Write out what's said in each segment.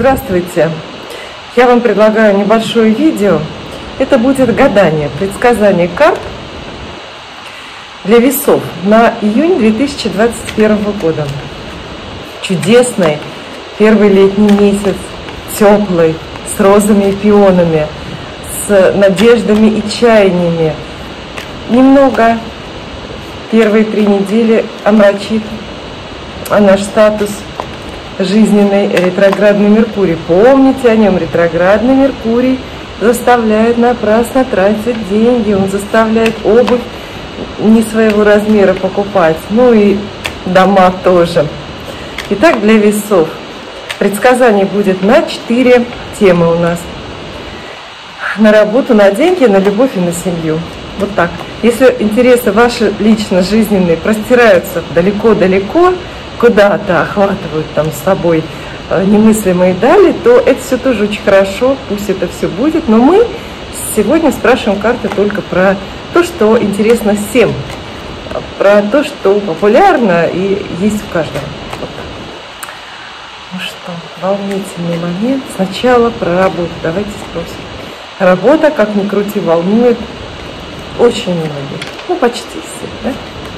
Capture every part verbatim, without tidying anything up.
Здравствуйте! Я вам предлагаю небольшое видео. Это будет гадание, предсказание карт для весов на июнь две тысячи двадцать первого года. Чудесный первый летний месяц, теплый, с розами и пионами, с надеждами и чаяниями. Немного первые три недели омрачит наш статус жизненный ретроградный Меркурий. Помните о нем, ретроградный Меркурий заставляет напрасно тратить деньги, он заставляет обувь не своего размера покупать, ну и дома тоже. Итак, для весов предсказание будет на четыре темы у нас. На работу, на деньги, на любовь и на семью. Вот так. Если интересы ваши лично жизненные простираются далеко-далеко, куда-то охватывают там с собой немыслимые дали, то это все тоже очень хорошо, пусть это все будет. Но мы сегодня спрашиваем карты только про то, что интересно всем, про то, что популярно и есть в каждом. Вот. Ну что, волнительный момент. Сначала про работу. Давайте спросим. Работа, как ни крути, волнует очень многих. Ну, почти все, да?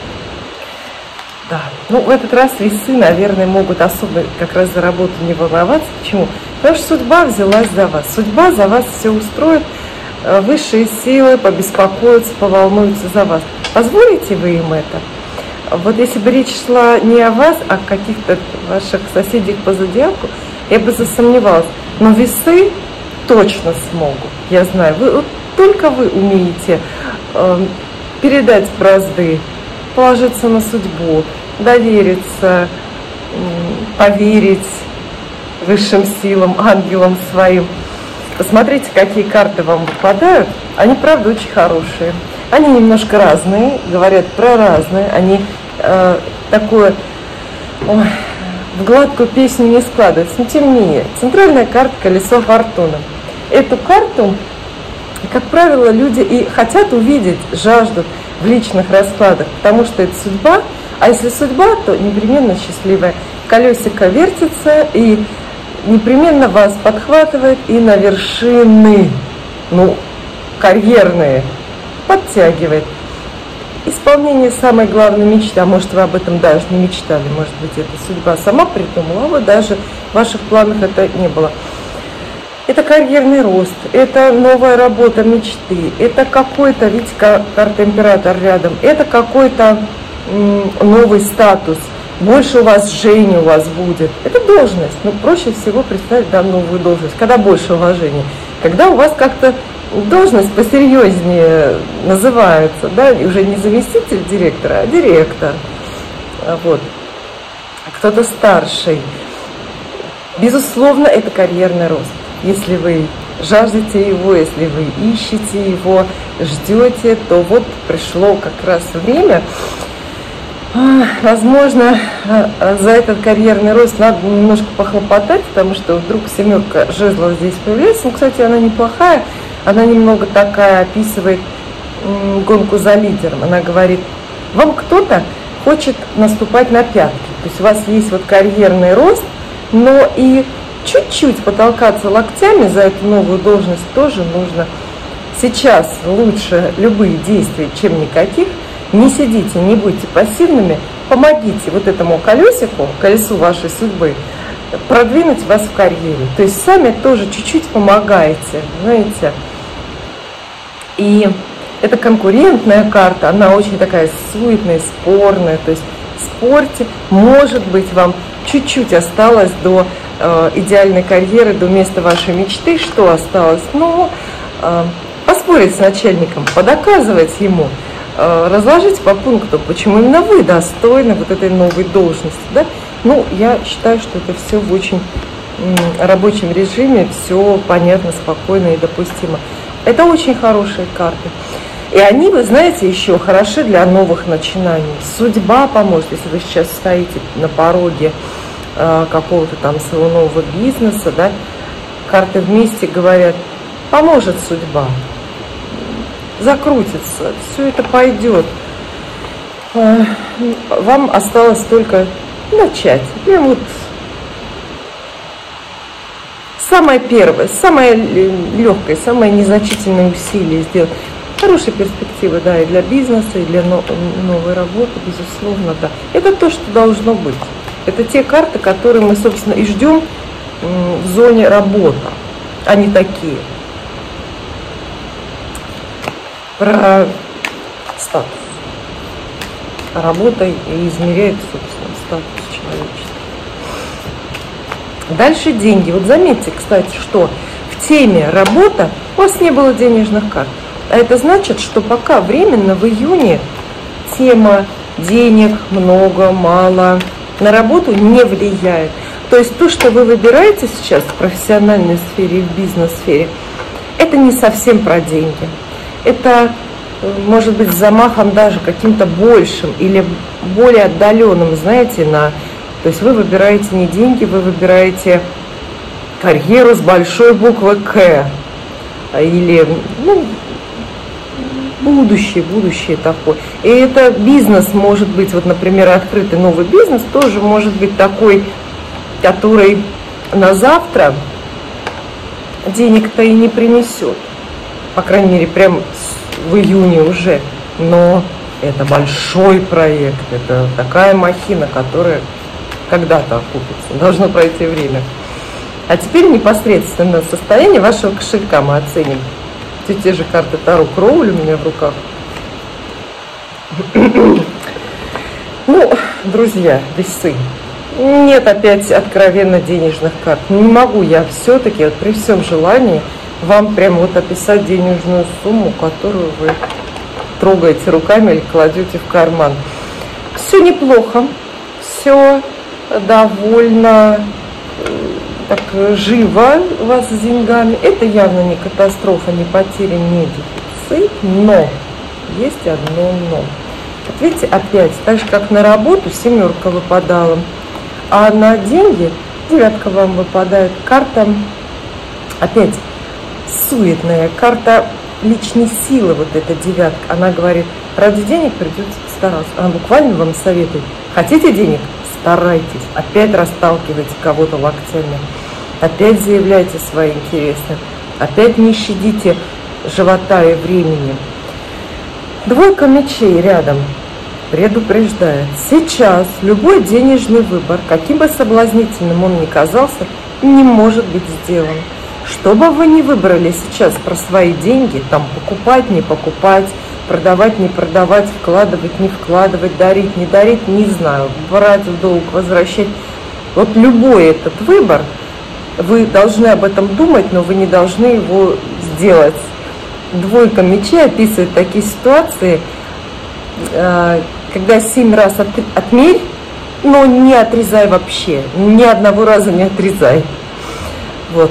Да, ну в этот раз весы, наверное, могут особо как раз за работу не волноваться. Почему? Потому что судьба взялась за вас. Судьба за вас все устроит, высшие силы побеспокоятся, поволнуются за вас. Позволите вы им это? Вот если бы речь шла не о вас, а о каких-то ваших соседях по зодиаку, я бы засомневалась. Но весы точно смогут. Я знаю, вы, вот только вы умеете э, передать бразды, положиться на судьбу, довериться, поверить высшим силам, ангелам своим. Посмотрите, какие карты вам выпадают. Они, правда, очень хорошие. Они немножко разные, говорят про разные. Они э, такое ой, в гладкую песню не складываются. Но тем не менее, центральная карта колесо фортуны. Эту карту, как правило, люди и хотят увидеть, жаждут в личных раскладах, потому что это судьба, а если судьба, то непременно счастливая. Колесико вертится и непременно вас подхватывает и на вершины, ну, карьерные, подтягивает. Исполнение самой главной мечты, а может вы об этом даже не мечтали, может быть это судьба сама придумала, а вы даже в ваших планах это не было. Это карьерный рост, это новая работа мечты, это какой-то, видите, карта император рядом, это какой-то новый статус, больше у вас жжения у вас будет. Это должность, но проще всего представить да, новую должность. Когда больше уважения? Когда у вас как-то должность посерьезнее называется, да, уже не заместитель директора, а директор. Вот. Кто-то старший. Безусловно, это карьерный рост. Если вы жаждете его, если вы ищете его, ждете, то вот пришло как раз время. Возможно, за этот карьерный рост надо немножко похлопотать, потому что вдруг семерка жезлов здесь появляется. Ну, кстати, она неплохая, она немного такая описывает гонку за лидером. Она говорит, вам кто-то хочет наступать на пятки. То есть у вас есть вот карьерный рост, но и чуть-чуть потолкаться локтями за эту новую должность тоже нужно. Сейчас лучше любые действия, чем никаких. Не сидите, не будьте пассивными. Помогите вот этому колесику, колесу вашей судьбы, продвинуть вас в карьере. То есть сами тоже чуть-чуть помогаете, знаете. И это конкурентная карта, она очень такая суетная, спорная. То есть спорьте, может быть, вам чуть-чуть осталось до э, идеальной карьеры, до места вашей мечты. Что осталось? Ну, э, поспорить с начальником, подоказывать ему, э, разложить по пунктам, почему именно вы достойны вот этой новой должности. Да? Ну, я считаю, что это все в очень э, рабочем режиме, все понятно, спокойно и допустимо. Это очень хорошие карты. И они, вы знаете, еще хороши для новых начинаний. Судьба поможет, если вы сейчас стоите на пороге э, какого-то там своего нового бизнеса, да, карты вместе говорят, поможет судьба, закрутится, все это пойдет. Э, вам осталось только начать. Прям вот самое первое, самое легкое, самое незначительное усилие сделать. Хорошие перспективы, да, и для бизнеса, и для новой работы, безусловно, да. Это то, что должно быть. Это те карты, которые мы, собственно, и ждем в зоне работа. Они такие. Про статус. Работа и измеряет, собственно, статус человечества. Дальше деньги. Вот заметьте, кстати, что в теме работа у вас не было денежных карт. А это значит, что пока временно в июне тема денег много, мало на работу не влияет. То есть то, что вы выбираете сейчас в профессиональной сфере и в бизнес-сфере, это не совсем про деньги. Это может быть с замахом даже каким-то большим или более отдаленным, знаете, на... То есть вы выбираете не деньги, вы выбираете карьеру с большой буквы К. Или, ну, будущее, будущее такое. И это бизнес может быть, вот, например, открытый новый бизнес, тоже может быть такой, который на завтра денег-то и не принесет. По крайней мере, прям в июне уже. Но это большой проект, это такая махина, которая когда-то окупится. Должно пройти время. А теперь непосредственно состояние вашего кошелька мы оценим. Все те же карты Таро Кроули у меня в руках. Ну, друзья, весы. Нет опять откровенно денежных карт. Не могу я все-таки, вот при всем желании, вам прямо вот описать денежную сумму, которую вы трогаете руками или кладете в карман. Все неплохо, все довольно так живо у вас с деньгами. Это явно не катастрофа, не потеря, не дефицит, но есть одно но. Вот видите, опять, так же как на работу семерка выпадала, а на деньги девятка вам выпадает. Карта опять суетная, карта личной силы, вот эта девятка. Она говорит, ради денег придется постараться. Она буквально вам советует, хотите денег? Старайтесь, опять расталкивайте кого-то локтями, опять заявляйте свои интересы, опять не щадите живота и времени. Двойка мечей рядом предупреждает, сейчас любой денежный выбор, каким бы соблазнительным он ни казался, не может быть сделан. Что бы вы ни выбрали сейчас про свои деньги, там покупать, не покупать, продавать, не продавать, вкладывать, не вкладывать, дарить, не дарить, не знаю, брать в долг, возвращать. Вот любой этот выбор, вы должны об этом думать, но вы не должны его сделать. Двойка мечей описывает такие ситуации, когда семь раз отмерь, но не отрезай вообще, ни одного раза не отрезай. Вот.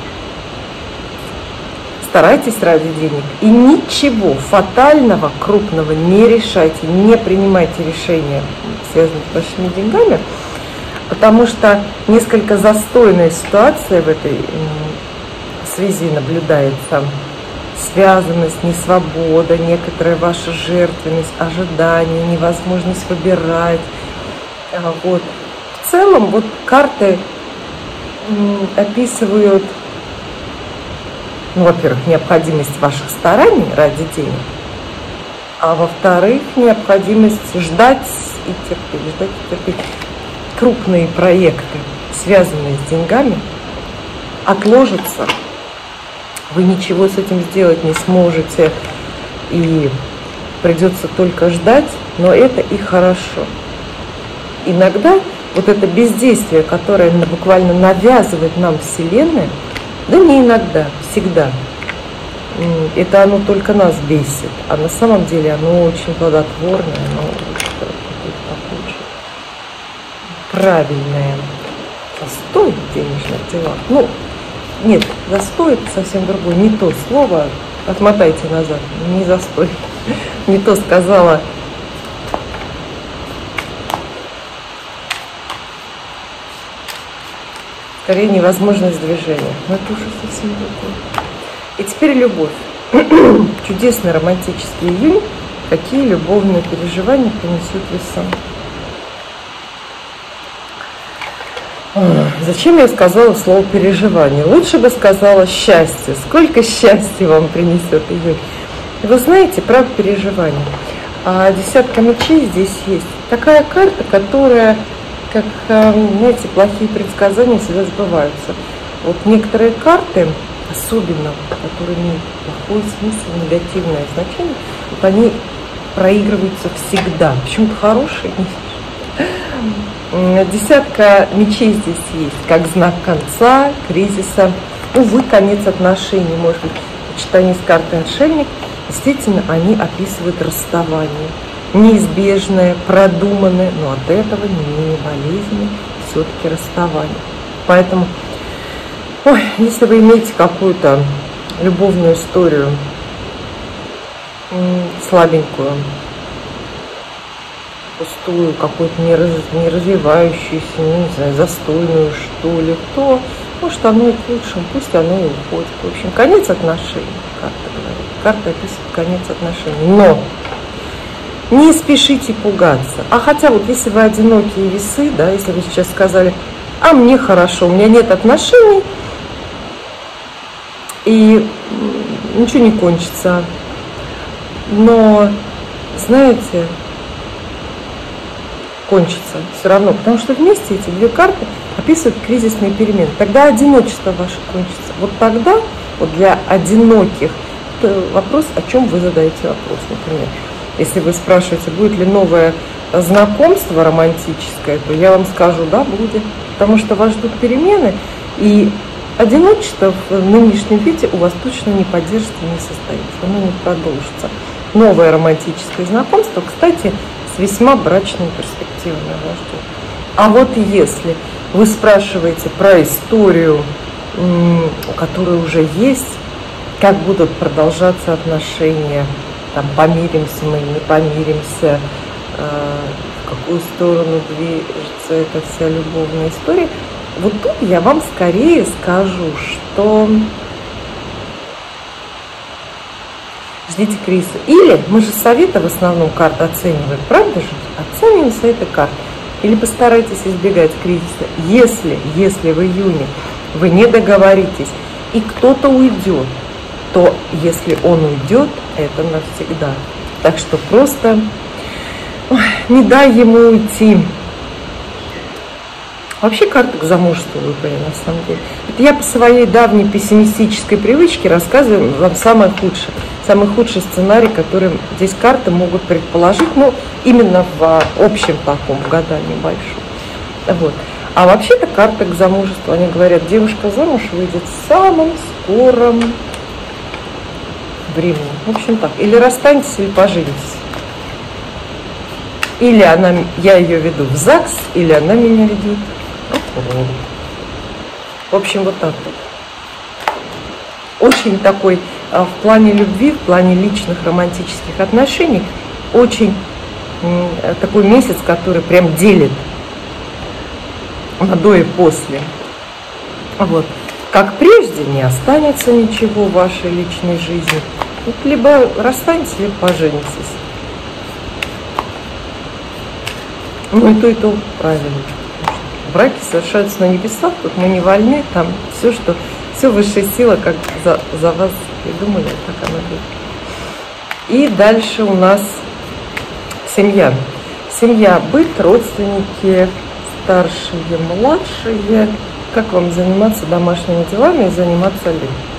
Старайтесь ради денег и ничего фатального, крупного не решайте, не принимайте решения, связанные с вашими деньгами, потому что несколько застойная ситуация в этой связи наблюдается. Связанность, несвобода, некоторая ваша жертвенность, ожидание, невозможность выбирать. Вот. В целом вот карты описывают, ну, во-первых, необходимость ваших стараний ради денег, а во-вторых, необходимость ждать и терпеть, ждать и терпеть. Крупные проекты, связанные с деньгами, отложатся. Вы ничего с этим сделать не сможете, и придется только ждать, но это и хорошо. Иногда вот это бездействие, которое буквально навязывает нам Вселенная, да не иногда, всегда, это оно только нас бесит, а на самом деле оно очень плодотворное, оно очень правильное. Застой в денежных делах. Ну, нет, застой это совсем другое, не то слово, отмотайте назад, не застой, не то сказала. Скорее невозможность движения, но это уже совсем другое. И теперь любовь. Чудесный романтический июнь. Какие любовные переживания принесет весна? Зачем я сказала слово переживание? Лучше бы сказала счастье. Сколько счастья вам принесет июнь. Вы знаете, про переживание. А десятка мечей здесь есть. Такая карта, которая, как, знаете, плохие предсказания всегда сбываются. Вот некоторые карты, особенно, которые имеют плохой смысл, негативное значение, вот они проигрываются всегда. Почему-то хорошие. Десятка мечей здесь есть, как знак конца, кризиса. Увы, конец отношений, может быть, в сочетании с картой отшельник. Действительно, они описывают расставание. Неизбежное, продуманное, но от этого не менее болезненное все-таки расставание. Поэтому, ой, если вы имеете какую-то любовную историю, слабенькую, пустую, какую-то не, раз, не развивающуюся, не знаю, застойную, что ли, то, может, оно и к лучшему, пусть оно и уходит. В общем, конец отношений, карта говорит. Карта описывает конец отношений. Но не спешите пугаться. А хотя вот если вы одинокие весы, да, если вы сейчас сказали, а мне хорошо, у меня нет отношений, и ничего не кончится. Но, знаете, кончится все равно, потому что вместе эти две карты описывают кризисные перемены. Тогда одиночество ваше кончится. Вот тогда, вот для одиноких, вопрос, о чем вы задаете вопрос, например. Если вы спрашиваете, будет ли новое знакомство романтическое, то я вам скажу, да, будет. Потому что вас ждут перемены, и одиночество в нынешнем виде у вас точно не поддержится и не состоится, оно не продолжится. Новое романтическое знакомство, кстати, с весьма брачными перспективами вас ждет. А вот если вы спрашиваете про историю, которая уже есть, как будут продолжаться отношения, там, помиримся мы, не помиримся, в какую сторону движется эта вся любовная история, вот тут я вам скорее скажу, что ждите кризиса. Или мы же советы в основном карты оцениваем, правда же? Оцениваем советы карт. Или постарайтесь избегать кризиса. Если, если в июне вы не договоритесь и кто-то уйдет, то если он уйдет, это навсегда. Так что просто ой, не дай ему уйти. Вообще карта к замужеству выбрали, на самом деле. Это я по своей давней пессимистической привычке рассказываю вам самое худшее. Самый худший сценарий, который здесь карты могут предположить, ну, именно в общем таком гадании большом. Вот. А вообще-то карта к замужеству, они говорят, девушка замуж выйдет в самом скором времени. В общем так. Или расстанетесь, или поженитесь. Или она, я ее веду в ЗАГС, или она меня ведет. В общем, вот так вот. Очень такой, в плане любви, в плане личных романтических отношений, очень такой месяц, который прям делит на до и после. Вот. Как прежде, не останется ничего в вашей личной жизни. Вот либо расстанетесь, либо поженитесь. Ну и то, и то правильно. Браки совершаются на небесах, тут мы не вольны, там все, что, все высшая сила, как за, за вас придумали, так оно будет. И дальше у нас семья. Семья, быт, родственники, старшие, младшие. Как вам заниматься домашними делами и заниматься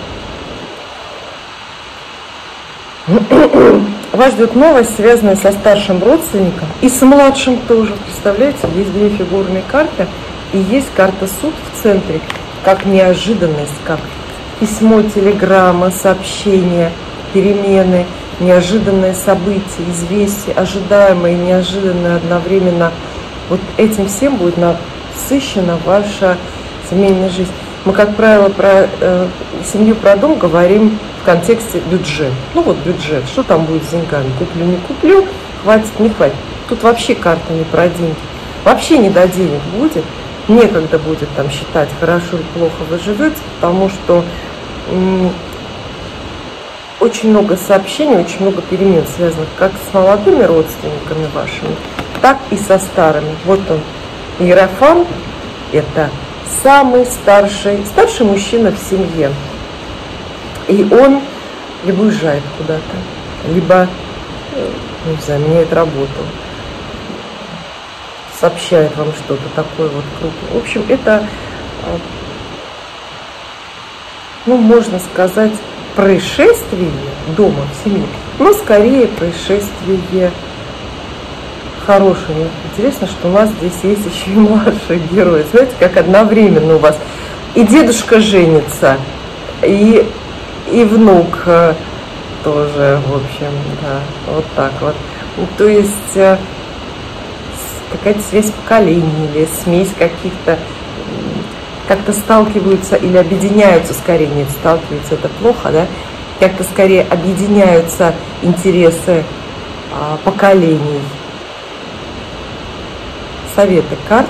ли? Вас ждет новость, связанная со старшим родственником и с младшим тоже. Представляете, есть две фигурные карты, и есть карта суд в центре, как неожиданность, как письмо, телеграмма, сообщение, перемены, неожиданные события, известия, ожидаемые и неожиданные одновременно. Вот этим всем будет насыщена ваша семейная жизнь. Мы, как правило, про э, семью, про дом говорим в контексте бюджет. Ну вот бюджет, что там будет с деньгами? Куплю, не куплю, хватит, не хватит. Тут вообще карта не про деньги. Вообще не до денег будет. Некогда будет там считать, хорошо или плохо вы живете, потому что очень много сообщений, очень много перемен, связанных как с молодыми родственниками вашими, так и со старыми. Вот он, Иерофант, это самый старший, старший мужчина в семье. И он либо уезжает куда-то, либо, не знаю, меняет работу, сообщает вам что-то такое вот крупное. В общем, это, ну, можно сказать, происшествие дома, в семье, но скорее происшествие хорошее. Интересно, что у нас здесь есть еще и младшие герои. Знаете, как одновременно у вас и дедушка женится, и, и внук тоже, в общем, да, вот так вот. То есть какая-то связь поколений или смесь каких-то, как-то сталкиваются или объединяются, скорее, нет, сталкиваются, это плохо, да, как-то скорее объединяются интересы а, поколений. Советы карт.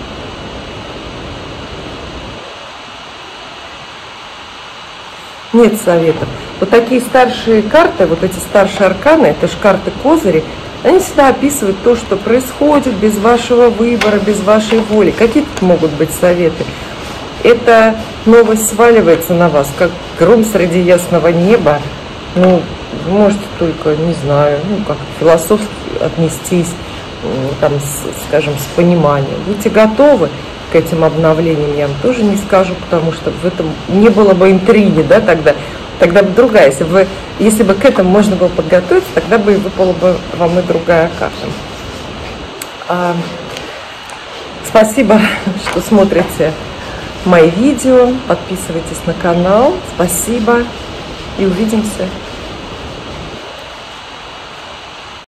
Нет советов. Вот такие старшие карты, вот эти старшие арканы, это же карты-козыри, они всегда описывают то, что происходит без вашего выбора, без вашей воли. Какие тут могут быть советы? Эта новость сваливается на вас, как гром среди ясного неба. Ну, вы можете только, не знаю, ну, как философски отнестись, там, с, скажем, с пониманием. Будьте готовы к этим обновлениям, я вам тоже не скажу, потому что в этом не было бы интриги, да, тогда. Тогда бы другая, если бы, если бы к этому можно было подготовиться, тогда бы и выпала бы вам и другая карта. А, спасибо, что смотрите мои видео, подписывайтесь на канал, спасибо и увидимся.